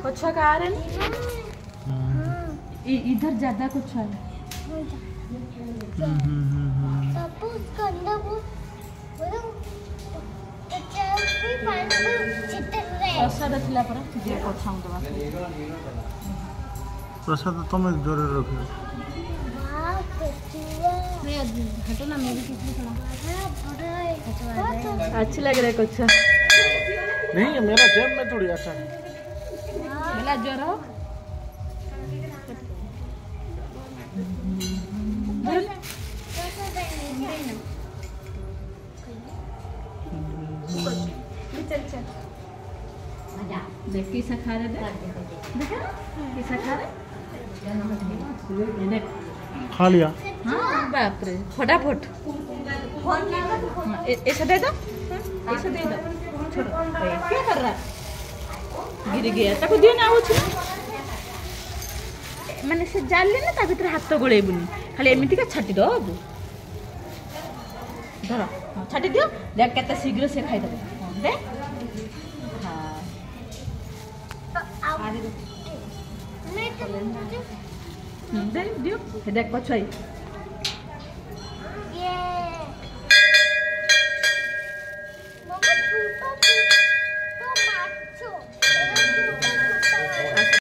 कछुआ का आ रहे इधर ज्यादा कछुआ है। प्रसाद थिला पर जे कछाऊ दबा प्रसाद तुम जोर रख हटो ना मैं भी किसी थोड़ा अच्छी लग रहा है कछुआ। नहीं मेरा जेब में थोड़ी अच्छा है। मेला जोर हो चल चल देख कैसा खा रहे देखा कैसा खा रहे खा लिया। हाँ बाप रे फटाफट ऐसा दे दो ऐसा दे दो छोड़ो क्या कर रहा गिर गया ताको दियो ना आउछ माने से जाले ना ता भीतर हाथ गोळेबुनी खाली एमिति का छाटी दो अब धर छाटी दियो देख केते शीघ्र से खाइ दबो दे हां दे दियो देख पछाई